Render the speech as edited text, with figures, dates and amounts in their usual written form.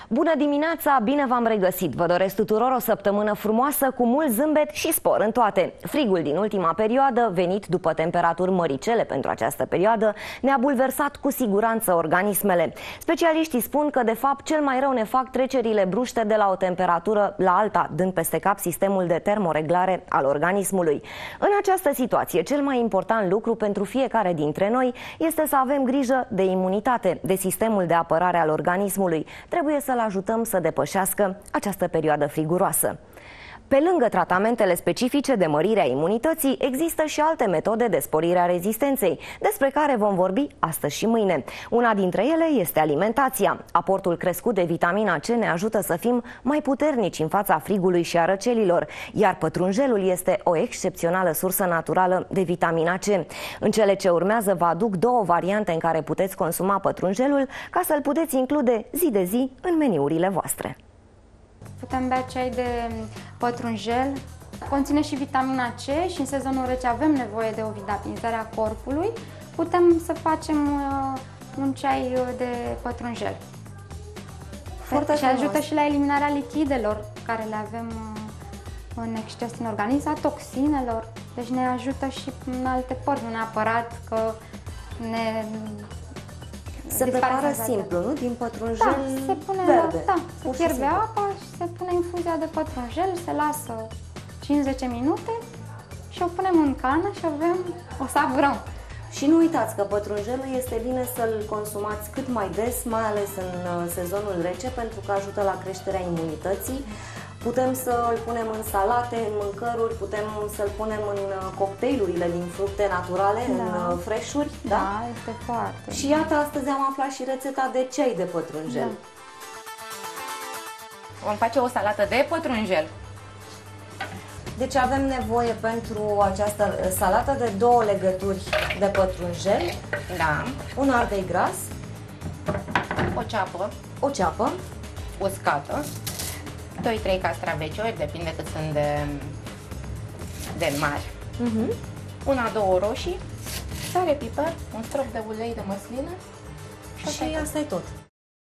Bună dimineața, bine v-am regăsit! Vă doresc tuturor o săptămână frumoasă, cu mult zâmbet și spor în toate. Frigul din ultima perioadă, venit după temperaturi măricele pentru această perioadă, ne-a bulversat cu siguranță organismele. Specialiștii spun că, de fapt, cel mai rău ne fac trecerile bruște de la o temperatură la alta, dând peste cap sistemul de termoreglare al organismului. În această situație, cel mai important lucru pentru fiecare dintre noi este să avem grijă de imunitate, de sistemul de apărare al organismului. Trebuie să-l ajutăm să depășească această perioadă friguroasă. Pe lângă tratamentele specifice de mărire a imunității, există și alte metode de sporire a rezistenței, despre care vom vorbi astăzi și mâine. Una dintre ele este alimentația. Aportul crescut de vitamina C ne ajută să fim mai puternici în fața frigului și a răcelilor, iar pătrunjelul este o excepțională sursă naturală de vitamina C. În cele ce urmează vă aduc două variante în care puteți consuma pătrunjelul, ca să-l puteți include zi de zi în meniurile voastre. Putem bea ceai de pătrunjel, conține și vitamina C și în sezonul rece avem nevoie de o vitaminizare a corpului. Putem să facem un ceai de pătrunjel. Și ajută și la eliminarea lichidelor care le avem în exces în organism, a toxinelor. Deci ne ajută și în alte părți, nu neapărat că ne... Se prepară simplu, nu? Din pătrunjel verde. Da, se fierbe apa și se pune infuzia de pătrunjel, se lasă 5-10 minute și o punem în cană și o savurăm. Și nu uitați că pătrunjelul este bine să-l consumați cât mai des, mai ales în sezonul rece, pentru că ajută la creșterea imunității. Putem să-l punem în salate, în mâncăruri, putem să-l punem în cocktailurile din fructe naturale, în fresh-uri. Da, este foarte. Și iată, astăzi am aflat și rețeta de ceai de pătrunjel. Vom face o salată de pătrunjel. Deci avem nevoie pentru această salată de două legături de pătrunjel, un ardei gras, o ceapă uscată, 2-3 castraveciori, depinde cât sunt de mari, 1-2 roșii, sare, piper, un strop de ulei de măslină și asta e tot.